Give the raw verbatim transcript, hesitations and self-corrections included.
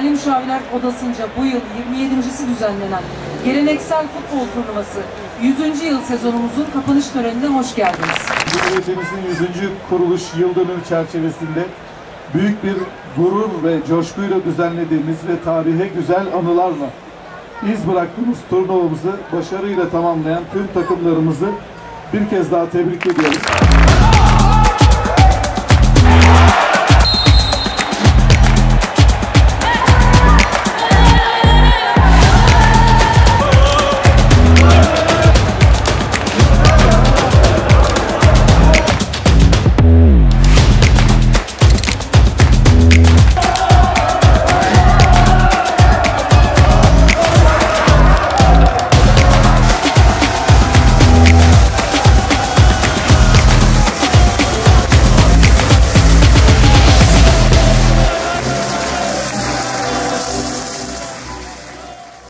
Mali Müşavirler Odası'nca bu yıl yirmi yedincisi düzenlenen geleneksel futbol turnuvası yüzüncü yıl sezonumuzun kapanış törenine hoş geldiniz. Cumhuriyetimizin yüzüncü kuruluş yıl dönümü çerçevesinde büyük bir gurur ve coşkuyla düzenlediğimiz ve tarihe güzel anılarla iz bıraktığımız turnuvamızı başarıyla tamamlayan tüm takımlarımızı bir kez daha tebrik ediyorum.